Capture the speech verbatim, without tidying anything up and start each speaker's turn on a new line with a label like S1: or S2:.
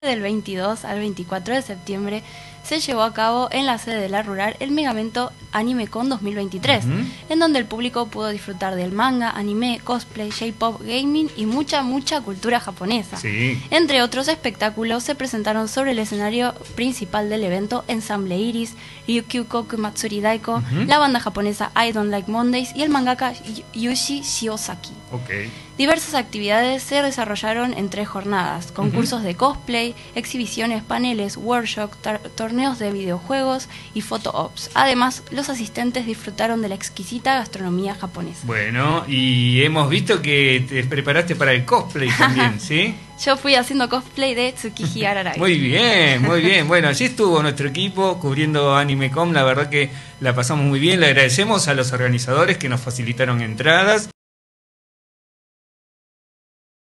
S1: Del veintidós al veinticuatro de septiembre se llevó a cabo en la sede de la Rural el Megavento AnimeCon dos mil veintitrés, uh-huh. en donde el público pudo disfrutar del manga, anime, cosplay, J-pop, gaming y mucha, mucha cultura japonesa.
S2: Sí.
S1: Entre otros espectáculos se presentaron sobre el escenario principal del evento Ensamble Iris, Ryukyukoku Matsuri Daiko, uh-huh. la banda japonesa I Don't Like Mondays y el mangaka Yushi Shiozaki.
S2: Okay.
S1: Diversas actividades se desarrollaron en tres jornadas: concursos uh-huh. de cosplay, exhibiciones, paneles, workshops, torneos de videojuegos y photo ops. Además, los asistentes disfrutaron de la exquisita gastronomía japonesa.
S2: Bueno, y hemos visto que te preparaste para el cosplay también, ¿sí?
S1: Yo fui haciendo cosplay de Tsukiji Ararai.
S2: Muy bien, muy bien. Bueno, allí estuvo nuestro equipo cubriendo AnimeCon. La verdad que la pasamos muy bien. Le agradecemos a los organizadores que nos facilitaron entradas.